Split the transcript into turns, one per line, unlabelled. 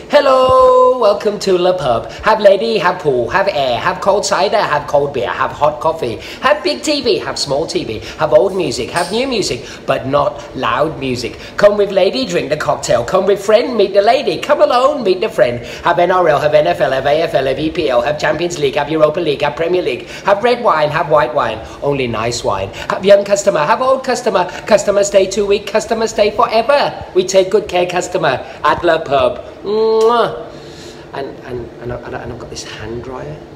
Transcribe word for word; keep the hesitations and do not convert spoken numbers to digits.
Hello, welcome to the pub. Have lady, have pool, have air, have cold cider, have cold beer, have hot coffee, have big T V, have small T V, have old music, have new music, but not loud music. Come with lady, drink the cocktail. Come with friend, meet the lady. Come alone, meet the friend. Have N R L, have N F L, have A F L, have E P L, have Champions League, have Europa League, have Premier League, have red wine, have white wine, only nice wine. Have young customer, have old customer. Customer stay two week, customer stay forever. We take good care customer at the pub. Mwah. And, and, and, I, and I've got this hand dryer.